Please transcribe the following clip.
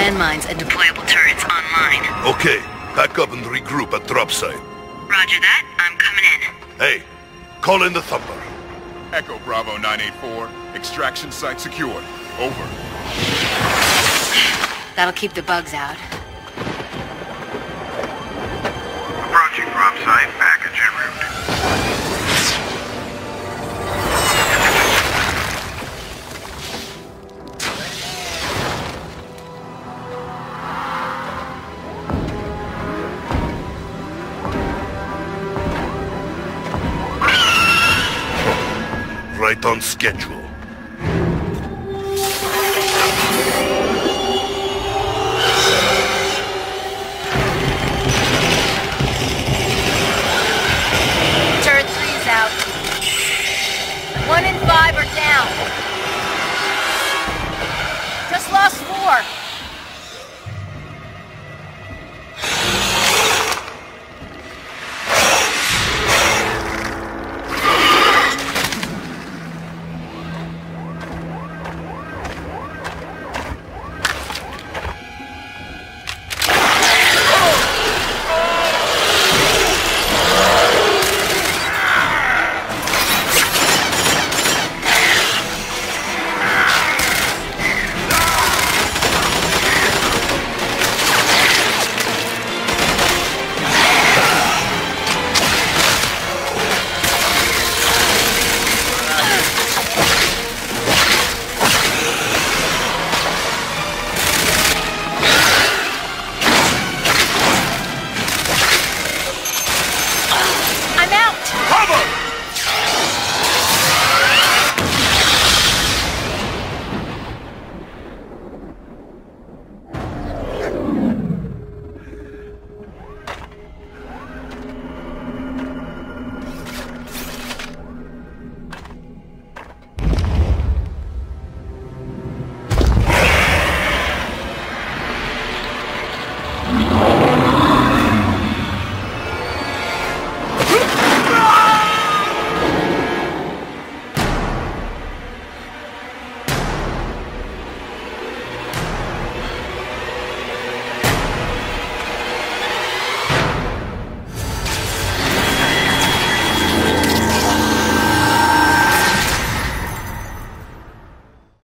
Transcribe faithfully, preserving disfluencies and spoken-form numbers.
landmines and deployable turrets online. Okay, pack up and regroup at drop site. Roger that. I'm coming in. Hey, call in the Thumper. Echo Bravo nine eight four. Extraction site secured. Over. That'll keep the bugs out. Approaching drop site, package en route. Right on schedule.